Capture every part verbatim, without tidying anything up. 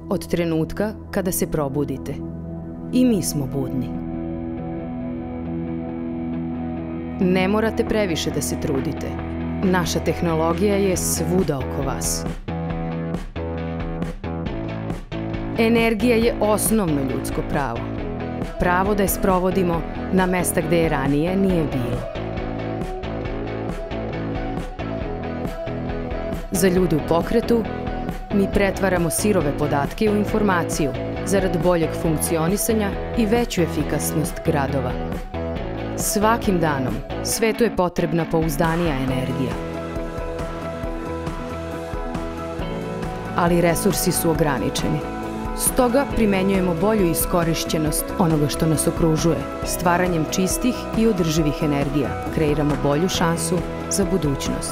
od trenutka kada se probudite. I mi smo budni. Ne morate previše da se trudite. Naša tehnologija je svuda oko vas. Energija je osnovno ljudsko pravo. Pravo da je sprovodimo na mesta gde je ranije nije bilo. Za ljude u pokretu, mi pretvaramo sirove podatke u informaciju zarad boljeg funkcionisanja i veću efikasnost gradova. Svakim danom svetu je potrebna pouzdanija energija. Ali resursi su ograničeni. Stoga primenjujemo bolju iskorišćenost onoga što nas okružuje. Stvaranjem čistih i održivih energija kreiramo bolju šansu za budućnost.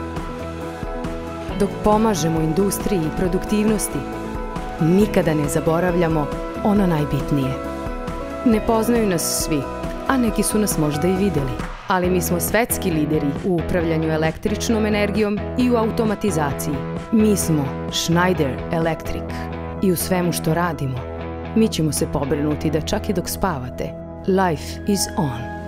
Dok pomažemo industriji i produktivnosti, nikada ne zaboravljamo ono najbitnije. Ne poznaju nas svi, a neki su nas možda i videli. Ali mi smo svetski lideri u upravljanju električnom energijom i u automatizaciji. Mi smo Schneider Electric. I u svemu što radimo, mi ćemo se pobrinuti da čak i dok spavate, life is on.